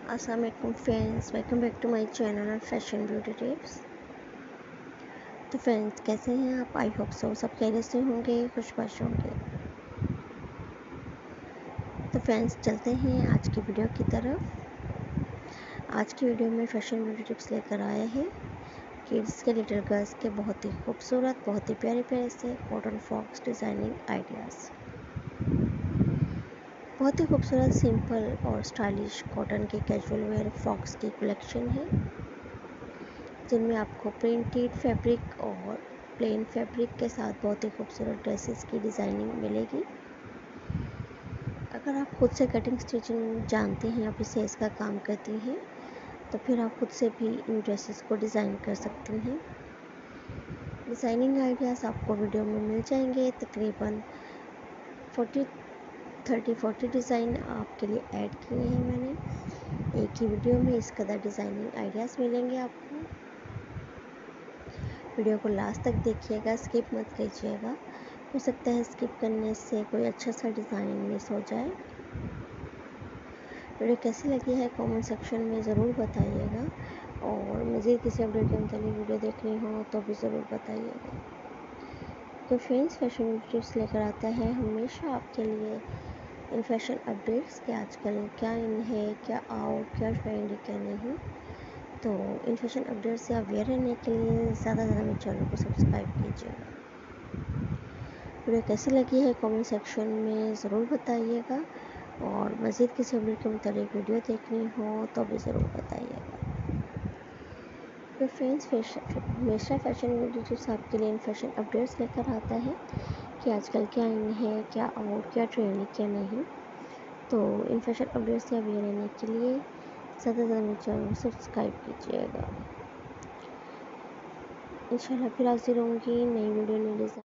अस्सलाम वालेकुम friends, welcome back to my channel और फैशन ब्यूटी टिप्स। तो फ्रेंड्स, कैसे हैं आप? आई होप सो सब खैरियत से होंगे, खुशबाश होंगे। तो फ्रेंड्स, चलते हैं आज की वीडियो की तरफ। आज की वीडियो में फैशन ब्यूटी टिप्स लेकर आए हैं किड्स के, लिटिल गर्ल्स के बहुत ही खूबसूरत, बहुत ही प्यारे प्यारे से कॉटन फ्रॉक्स डिज़ाइनिंग आइडियाज़। बहुत ही खूबसूरत, सिंपल और स्टाइलिश कॉटन के कैजुअल वेयर फ्रॉक्स की कलेक्शन है, जिनमें आपको प्रिंटेड फैब्रिक और प्लेन फैब्रिक के साथ बहुत ही खूबसूरत ड्रेसेस की डिज़ाइनिंग मिलेगी। अगर आप खुद से कटिंग स्टिचिंग जानती हैं या फिर सेल्स का काम करती हैं, तो फिर आप खुद से भी इन ड्रेसेस को डिज़ाइन कर सकती हैं। डिज़ाइनिंग आइडियाज़ आपको वीडियो में मिल जाएंगे। तकरीबन 40 डिज़ाइन आपके लिए ऐड किए हैं मैंने एक ही वीडियो में। इस कदर डिज़ाइनिंग आइडियाज़ मिलेंगे आपको। वीडियो को लास्ट तक देखिएगा, स्किप मत कीजिएगा। हो सकता है स्किप करने से कोई अच्छा सा डिज़ाइन मिस हो जाए। वीडियो कैसी लगी है कमेंट सेक्शन में ज़रूर बताइएगा, और मज़ीद किसी अपडेट के मुताबिक वीडियो देखनी हो तो भी ज़रूर बताइएगा। तो फ्रेंड्स, फैशन टिप्स लेकर आता है हमेशा आपके लिए इन फैशन अपडेट्स के आजकल क्या इन है, क्या आउट, क्या ट्रेंड, क्या नहीं। तो इन फैशन अपडेट से अवेयर रहने के लिए ज़्यादा मेरे चैनल को सब्सक्राइब कीजिएगा। वीडियो कैसी लगी है कमेंट सेक्शन में ज़रूर बताइएगा, और मज़ीद किसी अपडेट के मुताबिक वीडियो देखनी हो तो भी ज़रूर बताइएगा। तो फ्रेंड्स, हमेशा फैशन वीडियो टिप्स आपके लिए इन फैशन अपडेट्स लेकर आता है कि आजकल क्या इन है, क्या आउट, क्या ट्रेंड, क्या नहीं। तो इन फैशन अपडेट से अवेयर रहने के लिए ज़्यादा मेरे चैनल को सब्सक्राइब कीजिएगा। इंशाल्लाह फिर हाजिर होंगी नई वीडियो, नई डिज़ाइन।